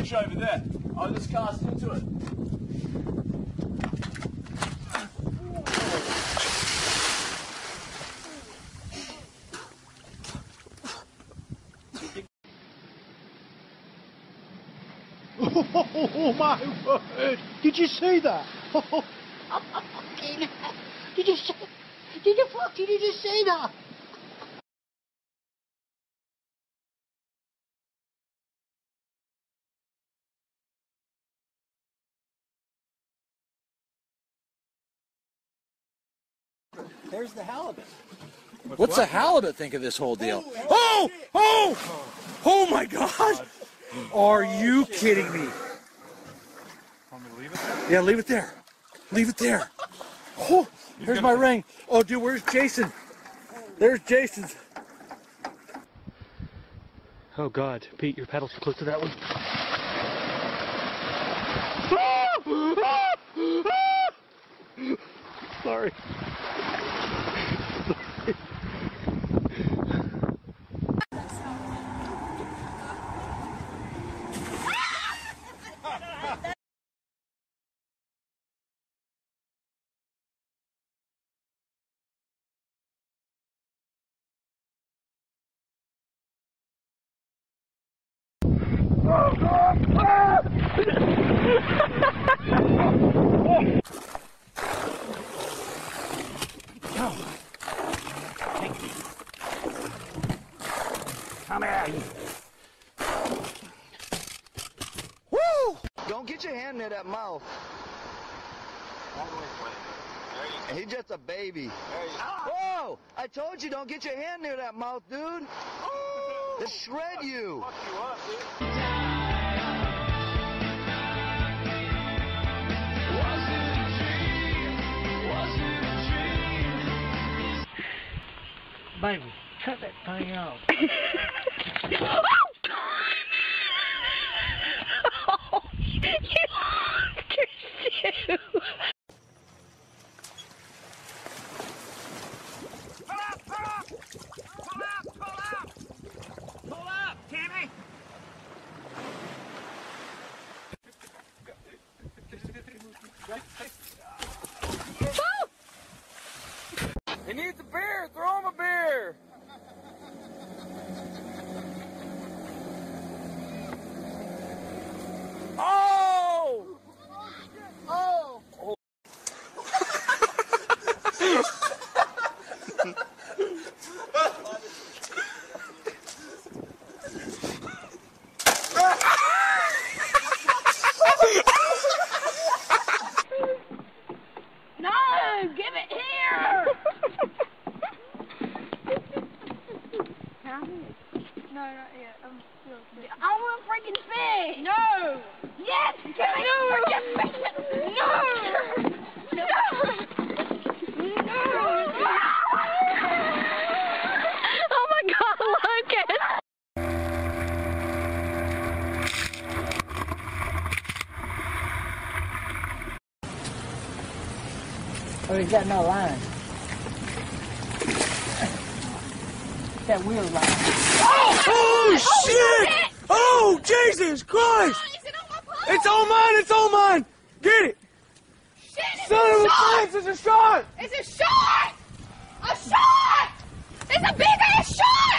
bush over there. I'll just cast into it. Oh my word! Did you see that? Did you just see that? There's the halibut. What's the halibut think of this whole deal? Oh! Oh! Oh my God! Are you kidding me? Want me to leave it there? Yeah, leave it there. Leave it there. Oh, here's my ring. Oh, dude, where's Jason? There's Jason's. Oh God, Pete, your paddle's too close to that one. Sorry. Come here. Woo! Don't get your hand near that mouth. He's just a baby. Whoa! I told you, don't get your hand near that mouth, dude. They'll shred you. Baby, cut that thing off. Oh, you monsters! He needs a beer. Throw him a beer. Oh! Oh! No! Give it here! No, not yet. I'm still sick. I want freaking fish! No! Yes! Give me freaking fish! No! Oh my God, Lucas! Oh, he's got no line. That wheel line. Oh, shit! Oh, Jesus Christ! It's all mine! It's all mine! Get it! Son of a bitch! It's a shark! It's a shark! A shark! It's a big ass shark!